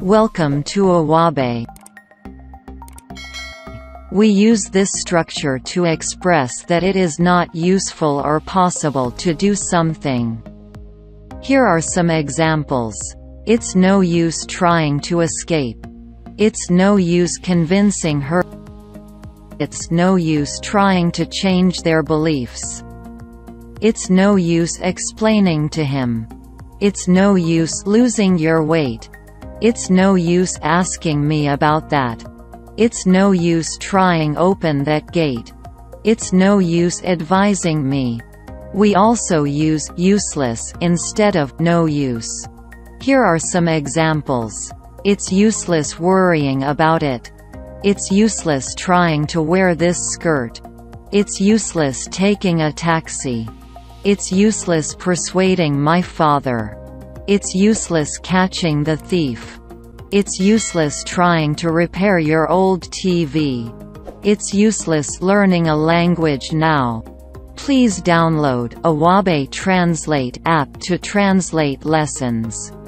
Welcome to Awabe. We use this structure to express that it is not useful or possible to do something. Here are some examples. It's no use trying to escape. It's no use convincing her. It's no use trying to change their beliefs. It's no use explaining to him. It's no use losing your weight. It's no use asking me about that. It's no use trying open that gate. It's no use advising me. We also use useless instead of no use. Here are some examples. It's useless worrying about it. It's useless trying to wear this skirt. It's useless taking a taxi. It's useless persuading my father. It's useless catching the thief. It's useless trying to repair your old TV. It's useless learning a language now. Please download Awabe Translate app to translate lessons.